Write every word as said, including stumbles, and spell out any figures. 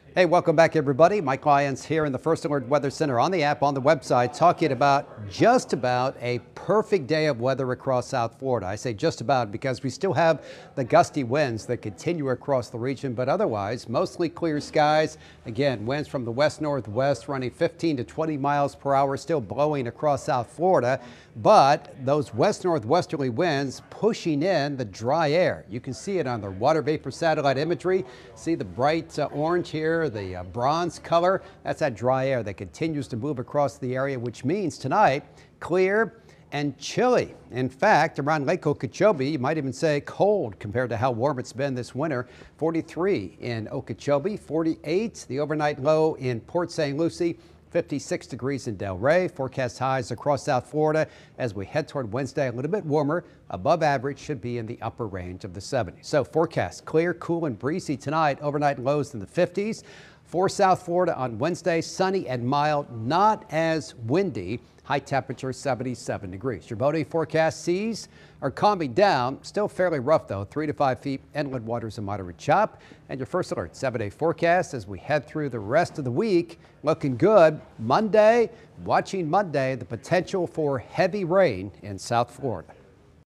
Hey, welcome back, everybody. Mike Lyons here in the First Alert Weather Center on the app, on the website, talking about just about a perfect day of weather across South Florida. I say just about because we still have the gusty winds that continue across the region, but otherwise, mostly clear skies. Again, winds from the west-northwest running fifteen to twenty miles per hour, still blowing across South Florida, but those west-northwesterly winds pushing in the dry air. You can see it on the water vapor satellite imagery. See the bright uh, orange here, the uh, bronze color. That's that dry air that continues to move across the area, which means tonight, clear and chilly. In fact, around Lake Okeechobee, you might even say cold compared to how warm it's been this winter. forty-three in Okeechobee, forty-eight the overnight low in Port Saint Lucie, fifty-six degrees in Delray. Forecast highs across South Florida as we head toward Wednesday. A little bit warmer, above average, should be in the upper range of the seventies. So forecast clear, cool and breezy tonight. Overnight lows in the fifties. For South Florida on Wednesday, sunny and mild, not as windy. High temperature seventy-seven degrees. Your boating forecast, seas are calming down. Still fairly rough though, three to five feet. Inland waters a moderate chop. And your First Alert seven day forecast as we head through the rest of the week. Looking good. Monday, watching Monday, the potential for heavy rain in South Florida.